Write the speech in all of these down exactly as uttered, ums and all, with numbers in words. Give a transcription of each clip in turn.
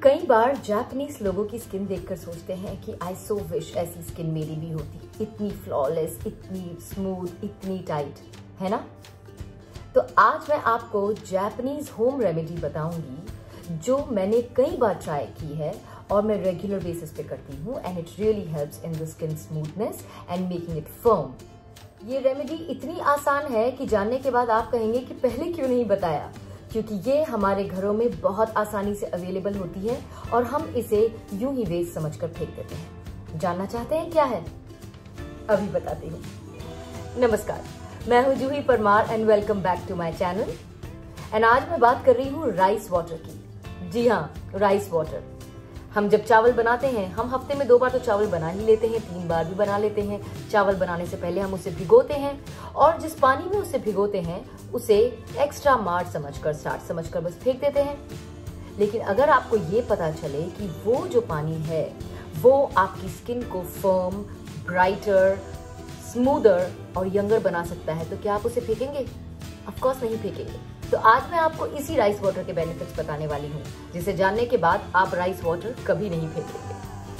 कई बार जापानीज लोगों की स्किन देखकर सोचते हैं कि आई सो विश ऐसी स्किन मेरी भी होती, इतनी फ्लॉलेस, इतनी स्मूथ, इतनी टाइट, है ना। तो आज मैं आपको जापानीज होम रेमेडी बताऊंगी जो मैंने कई बार ट्राई की है और मैं रेगुलर बेसिस पे करती हूँ and it really helps in the skin smoothness and making it firm. ये रेमेडी इतनी आसान है कि जानने के बाद आप कहेंगे कि पहले क्यों नहीं बताया, क्योंकि ये हमारे घरों में बहुत आसानी से अवेलेबल होती है और हम इसे यूं ही वेस्ट समझकर फेंक देते हैं। जानना चाहते हैं क्या है? अभी बताती हूँ। नमस्कार, मैं हूँ Juhi Parmar and welcome back to my channel. And आज मैं बात कर रही हूँ राइस वाटर की। जी हाँ, राइस वाटर। हम जब चावल बनाते हैं, हम हफ्ते में दो बार तो चावल बना ही लेते हैं, तीन बार भी बना लेते हैं। चावल बनाने से पहले हम उसे भिगोते हैं और जिस पानी में उसे भिगोते हैं उसे एक्स्ट्रा मार्ट समझकर, स्टार्च समझकर बस फेंक देते हैं। लेकिन अगर आपको ये पता चले कि वो जो पानी है वो आपकी स्किन को फर्म, ब्राइटर, स्मूदर और यंगर बना सकता है, तो क्या आप उसे फेंकेंगे? ऑफ कोर्स नहीं फेंकेंगे। तो आज मैं आपको इसी राइस वाटर के बेनिफिट्स बताने वाली हूँ, जिसे जानने के बाद आप राइस वाटर कभी नहीं फेंकेंगे।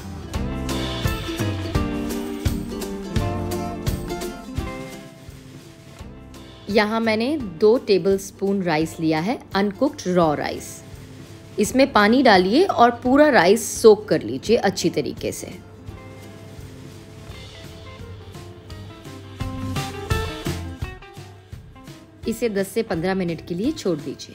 यहाँ मैंने दो टेबलस्पून राइस लिया है, अनकुक्ड रॉ राइस। इसमें पानी डालिए और पूरा राइस सोक कर लीजिए अच्छी तरीके से। इसे दस से पंद्रह मिनट के लिए छोड़ दीजिए।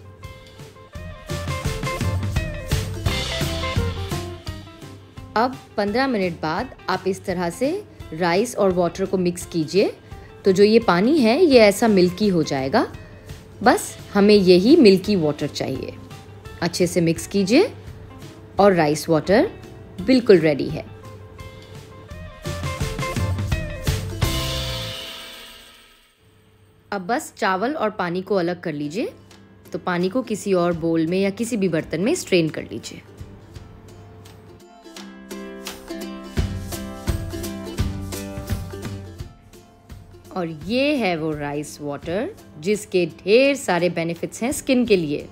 अब पंद्रह मिनट बाद आप इस तरह से राइस और वाटर को मिक्स कीजिए, तो जो ये पानी है ये ऐसा मिल्की हो जाएगा। बस हमें यही मिल्की वाटर चाहिए। अच्छे से मिक्स कीजिए और राइस वाटर बिल्कुल रेडी है। अब बस चावल और पानी को अलग कर लीजिए। तो पानी को किसी और बोल में या किसी भी बर्तन में स्ट्रेन कर लीजिए। और ये है वो राइस वाटर जिसके ढेर सारे बेनिफिट्स हैं स्किन के लिए।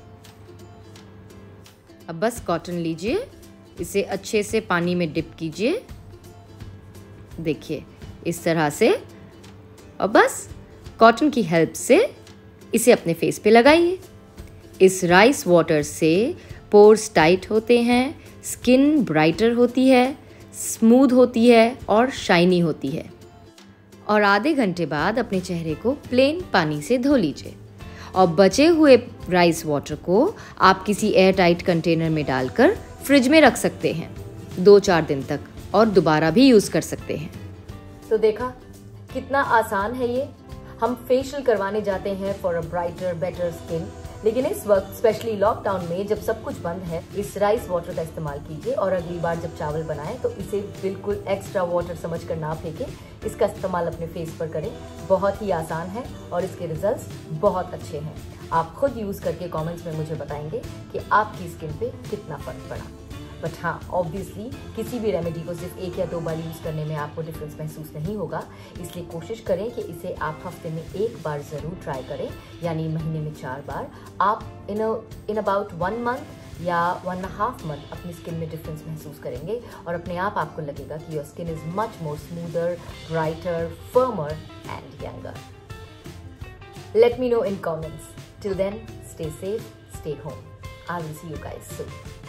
अब बस कॉटन लीजिए, इसे अच्छे से पानी में डिप कीजिए, देखिए इस तरह से, और बस कॉटन की हेल्प से इसे अपने फेस पे लगाइए। इस राइस वाटर से पोर्स टाइट होते हैं, स्किन ब्राइटर होती है, स्मूथ होती है और शाइनी होती है। और आधे घंटे बाद अपने चेहरे को प्लेन पानी से धो लीजिए और बचे हुए राइस वाटर को आप किसी एयर टाइट कंटेनर में डालकर फ्रिज में रख सकते हैं दो चार दिन तक और दोबारा भी यूज़ कर सकते हैं। तो देखा कितना आसान है ये। हम फेशियल करवाने जाते हैं for a brighter better skin, लेकिन इस वक्त स्पेशली लॉकडाउन में जब सब कुछ बंद है, इस राइस वाटर का इस्तेमाल कीजिए और अगली बार जब चावल बनाएं तो इसे बिल्कुल एक्स्ट्रा वाटर समझकर ना फेंकें। इसका इस्तेमाल अपने फेस पर करें। बहुत ही आसान है और इसके रिजल्ट्स बहुत अच्छे हैं। आप खुद यूज करके कमेंट्स में मुझे बताएंगे कि आपकी स्किन पे कितना फर्क पड़ा। बट हाँ, ऑब्वियसली किसी भी रेमेडी को सिर्फ एक या दो बार यूज़ करने में आपको डिफरेंस महसूस नहीं होगा, इसलिए कोशिश करें कि इसे आप हफ्ते में एक बार ज़रूर ट्राई करें, यानी महीने में चार बार। आप in in about one month या वन एंड हाफ मंथ अपनी स्किन में डिफरेंस महसूस करेंगे और अपने आप आपको लगेगा कि your skin is much more smoother, brighter, firmer and younger. Let me know in comments. Till then, stay safe, stay home. I will see you guys soon.